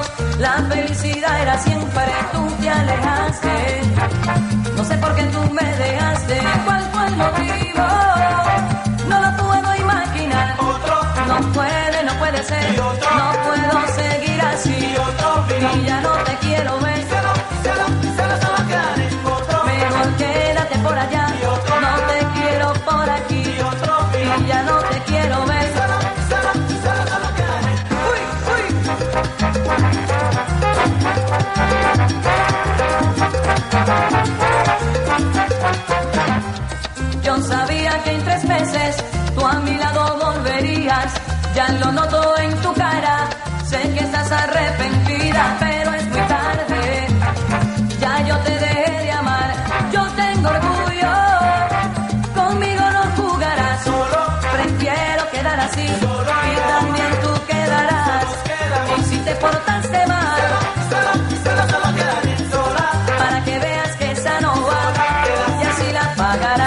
La felicidad era siempre, tú te alejaste. No sé por qué tú me dejaste, cuál fue el motivo. No lo puedo imaginar. No puede ser. No puedo seguir así. Y ya no te quiero ver. Mejor quédate por allá. No te quiero por aquí. Y ya no te quiero ver. Yo sabía que en 3 meses tú a mi lado volverías. Ya lo noto en tu cara. Sé que estás arrepentida, pero es muy tarde. Ya yo te dejé de amar. Yo tengo orgullo. Conmigo no jugarás. Prefiero quedar así. Y también tú quedarás. Y si te portaste mal, para que veas que esa no va. Y así la pagarás.